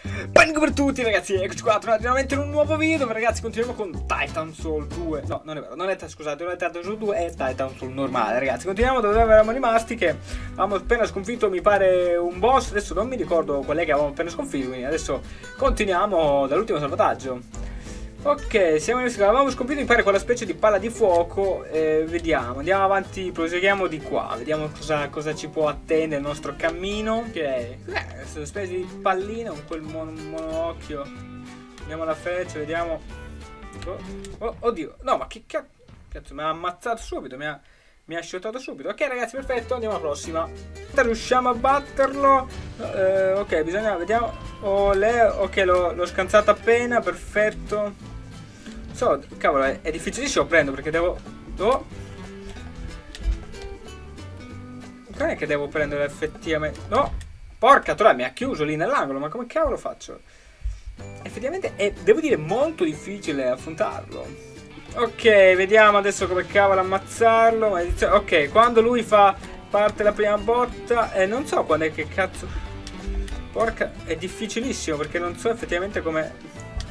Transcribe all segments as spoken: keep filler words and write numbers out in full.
Panico per tutti ragazzi, eccoci qua, tornati nuovamente in un nuovo video. Ragazzi, continuiamo con Titanfall due. No, non è vero, non è, scusate, non è Titanfall due, è Titanfall normale. Ragazzi, continuiamo dove eravamo rimasti, che avevamo appena sconfitto, mi pare, un boss. Adesso non mi ricordo qual è che avevamo appena sconfitto, quindi adesso continuiamo dall'ultimo salvataggio. Ok, siamo in avevamo sconfitto, mi pare, quella specie di palla di fuoco. eh, Vediamo, andiamo avanti, proseguiamo di qua. Vediamo cosa, cosa ci può attendere il nostro cammino. Che è eh, questa specie di pallina con quel mon monocchio. Vediamo la freccia, vediamo. Oh, oh, oddio, no, ma che cazzo, cazzo, mi ha ammazzato subito, mi ha, mi ha shottato subito. Ok ragazzi, perfetto, andiamo alla prossima. Riusciamo a batterlo. eh, Ok, bisogna, vediamo. Oh, le, ok, l'ho scansato appena, perfetto. So, cavolo, è, è difficilissimo prendo perché devo... Oh. Non è che devo prendere effettivamente... No! Porca troia, mi ha chiuso lì nell'angolo, ma come cavolo faccio? Effettivamente è, devo dire, molto difficile affrontarlo. Ok, vediamo adesso come cavolo ammazzarlo. Ok, quando lui fa parte la prima botta... E eh, non so quando è che cazzo... Porca, è difficilissimo perché non so effettivamente come...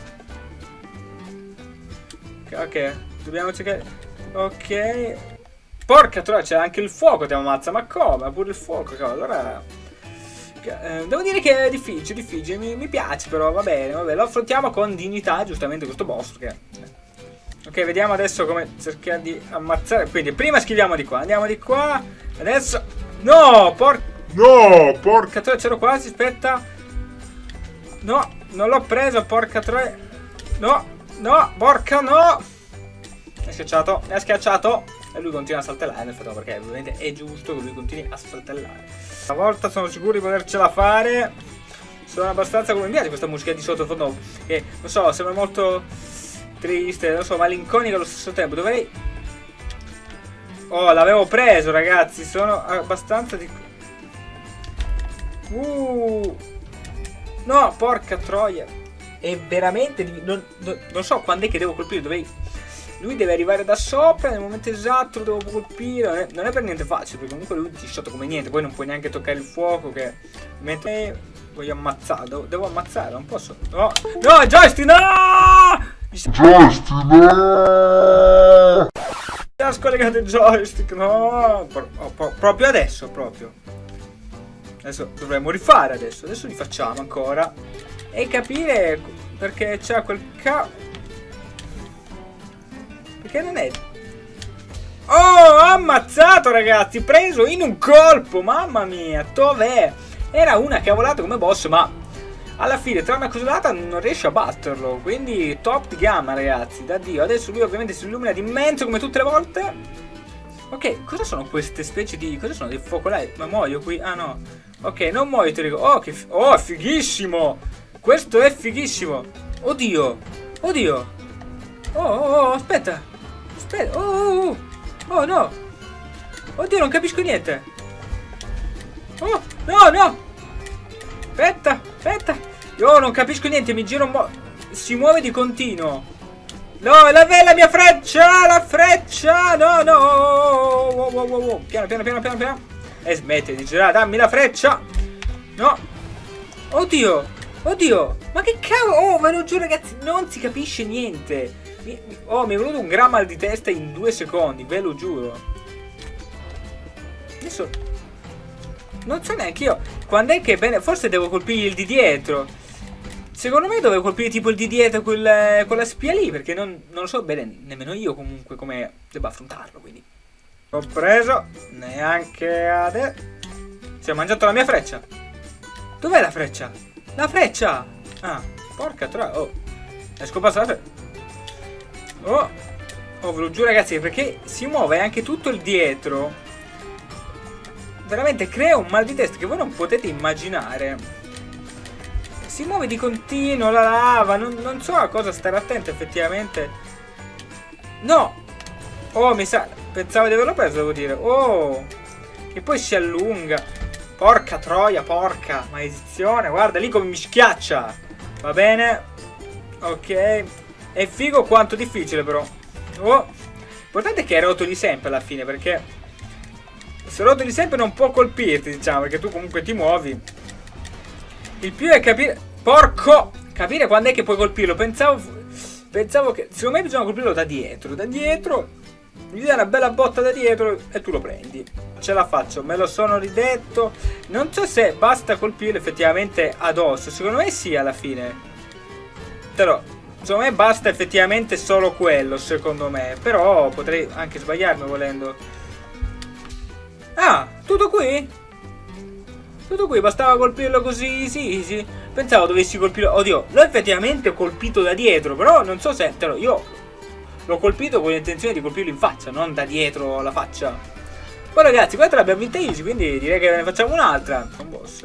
Ok, dobbiamo cercare... Ok. Porca troia, c'è anche il fuoco, ti ammazza. Ma come? Pure il fuoco, cavolo. Allora... Eh, devo dire che è difficile, difficile. Mi, mi piace però, va bene, va bene. Lo affrontiamo con dignità, giustamente, questo boss. Perché... Ok, vediamo adesso come cercare di ammazzare. Quindi, prima schiviamo di qua. Andiamo di qua. Adesso... No, porca... No, porca troia, c'ero quasi, aspetta. No, non l'ho preso, porca troia. No. No, porca no! Mi ha schiacciato, mi ha schiacciato. E lui continua a saltellare nel frattempo, perché ovviamente è giusto che lui continui a saltellare. Stavolta sono sicuro di potercela fare. Sono abbastanza, come mi piace questa musica di sottofondo, che non so, sembra molto triste, non so, malinconica allo stesso tempo. Dovrei... Oh, l'avevo preso ragazzi, sono abbastanza di... Uh No, porca troia. E veramente non, non, non so quando è che devo colpire. Dovrei... Lui deve arrivare da sopra nel momento esatto, lo devo colpire. Non è, non è per niente facile, perché comunque lui ti shot come niente. Poi non puoi neanche toccare il fuoco, che mentre voglio ammazzare. Devo, devo ammazzare, non posso. No, no, joystick, no! Joystick, no! Mi ha scollegato il joystick, no! Pro, pro, proprio adesso, proprio. Adesso dovremmo rifare adesso. Adesso li facciamo ancora. E capire perché c'è quel ca... Perché non è... Oh, ammazzato ragazzi, preso in un colpo, mamma mia, dov'è? Era una cavolata come boss, ma alla fine tra una cosolata non riesce a batterlo. Quindi top di gamma ragazzi, da Dio. Adesso lui ovviamente si illumina di immenso come tutte le volte. Ok, cosa sono queste specie di... Cosa sono dei focolai? Ma muoio qui? Ah no. Ok, non muoio, ti dico. Oh, che... Oh, fighissimo! Questo è fighissimo. Oddio. Oddio. Oh, oh, oh, aspetta. Aspetta. Oh, oh, oh. Oh, no. Oddio, non capisco niente. Oh, no, no. Aspetta, aspetta. Io non capisco niente, mi giro un po'. Si muove di continuo. No, la, la mia freccia, la freccia. No, no. Oh, oh, oh, oh, oh. Piano, piano, piano, piano, piano. E smetti di girare, dammi la freccia. No. Oddio. Oddio, ma che cavolo. Oh, ve lo giuro ragazzi, non si capisce niente. mi, mi, Oh, mi è venuto un gran mal di testa in due secondi, ve lo giuro. Adesso non so neanche io quando è che bene. Forse devo colpire il di dietro. Secondo me dovevo colpire tipo il di dietro, quel, quella spia lì, perché non, non lo so bene nemmeno io comunque come debba affrontarlo. Quindi ho preso. Neanche adesso. Si è mangiato la mia freccia. Dov'è la freccia? La freccia! Ah, porca troia. Oh, è scomparsa la freccia. Oh, oh, ve lo giuro ragazzi, perché si muove anche tutto il dietro. Veramente crea un mal di testa che voi non potete immaginare. Si muove di continuo la lava. Non, non so a cosa stare attento effettivamente. No! Oh, mi sa... Pensavo di averlo preso, devo dire. Oh! E poi si allunga. Porca troia, porca maledizione. Guarda lì come mi schiaccia. Va bene. Ok. È figo quanto difficile però. Oh. L'importante è che è rotto di sempre alla fine, perché se rotoli sempre non può colpirti, diciamo, perché tu comunque ti muovi. Il più è capire... Porco! Capire quando è che puoi colpirlo. Pensavo, pensavo che... Secondo me bisogna colpirlo da dietro. Da dietro... Gli dai una bella botta da dietro e tu lo prendi. Ce la faccio, me lo sono ridetto. Non so se basta colpirlo effettivamente addosso. Secondo me sì, alla fine. Però, secondo me basta effettivamente solo quello, secondo me. Però potrei anche sbagliarmi volendo. Ah, tutto qui? Tutto qui, bastava colpirlo così, easy, easy. Pensavo dovessi colpirlo... Oddio, l'ho effettivamente colpito da dietro. Però non so se... Però io... L'ho colpito con l'intenzione di colpirlo in faccia, non da dietro la faccia. Poi ragazzi, questa l'abbiamo vinta easy, quindi direi che ne facciamo un'altra. Un boss.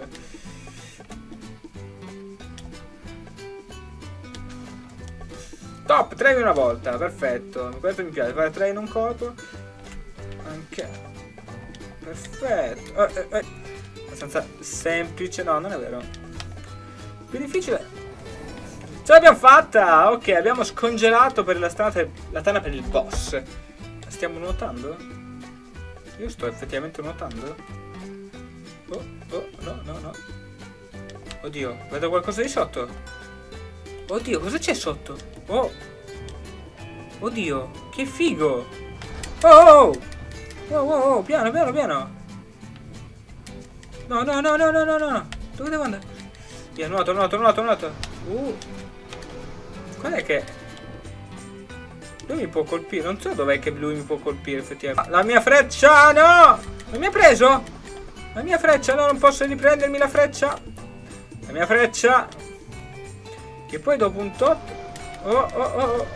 Top, tre in una volta, perfetto. Questo mi piace, fare tre in un colpo. Anche. Perfetto. Eh, eh, eh. Abbastanza semplice, no, non è vero. Più difficile. Ce l'abbiamo fatta! Ok, abbiamo scongelato per la, strada, la tana per il boss. Stiamo nuotando? Io sto effettivamente nuotando? Oh, oh, no, no, no. Oddio, vedo qualcosa di sotto. Oddio, cosa c'è sotto? Oh! Oddio, che figo! Oh, oh! Oh, oh, oh, piano, piano, piano! No, no, no, no, no, no, no! Dove devo andare? Via, nuoto, nuoto, nuoto, nuoto! Uh! Qual è che... Lui mi può colpire, non so dov'è che lui mi può colpire effettivamente. La mia freccia, no! Non mi ha preso? La mia freccia, no, non posso riprendermi la freccia. La mia freccia. Che poi dopo un tot... Oh, oh, oh,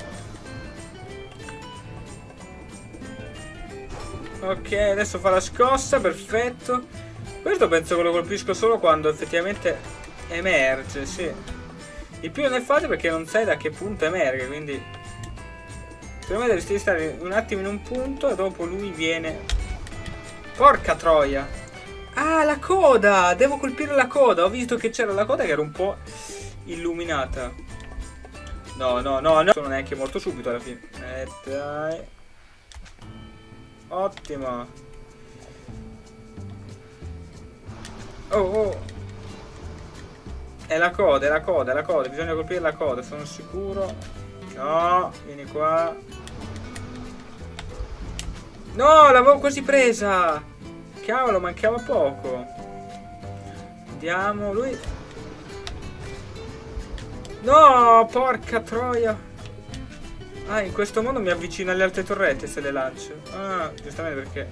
oh. Ok, adesso fa la scossa, perfetto. Questo penso che lo colpisco solo quando effettivamente emerge, sì. Il più non è facile perché non sai da che punto emerge, quindi secondo me dovresti stare un attimo in un punto e dopo lui viene. Porca troia. Ah, la coda! Devo colpire la coda. Ho visto che c'era la coda che era un po' illuminata. No, no, no, no. Non è neanche morto subito alla fine. Eh, dai. Ottimo. Oh, oh. È la coda, è la coda, è la coda. Bisogna colpire la coda, sono sicuro. No, vieni qua. No, l'avevo quasi presa. Cavolo, mancava poco. Andiamo, lui. No, porca troia. Ah, in questo modo mi avvicina alle altre torrette se le lancio. Ah, giustamente perché...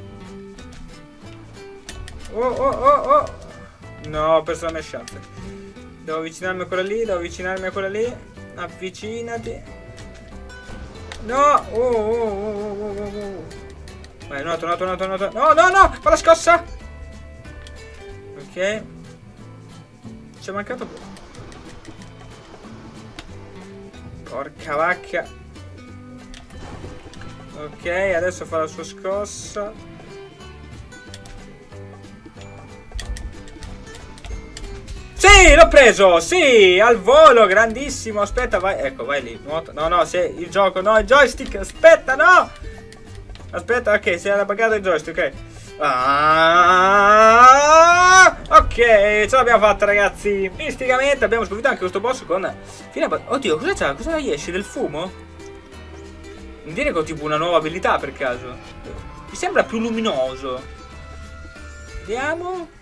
Oh, oh, oh, oh. No, ho perso la mia chance. Devo avvicinarmi a quella lì, devo avvicinarmi a quella lì. Avvicinati. No! Oh, oh, oh, oh, oh, oh. Vai, nuoto, nuoto, nuoto, nuoto. No, no, no! Fa la scossa! Ok. Ci è mancato... Porca vacca. Ok, adesso fa la sua scossa. Sì, l'ho preso! Sì, al volo, grandissimo. Aspetta, vai. Ecco, vai lì. Nuota. No, no, se il gioco, no, il joystick. Aspetta, no! Aspetta, ok, si era buggato il joystick, ok. Ah, ok, ce l'abbiamo fatta, ragazzi. Misticamente abbiamo sconfitto anche questo boss con... Oddio, cosa c'ha? Cosa gli esce? Del fumo? Non dire che ho tipo una nuova abilità per caso. Mi sembra più luminoso. Vediamo.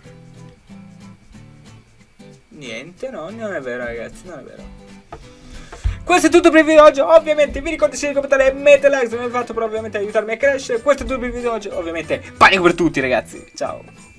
Niente, no, non è vero, ragazzi, non è vero. Questo è tutto per il video di oggi. Ovviamente vi ricordo di commentare e mettere like se non avete fatto, per ovviamente aiutarmi a crescere. Questo è tutto per il video di oggi. Ovviamente panico per tutti, ragazzi. Ciao.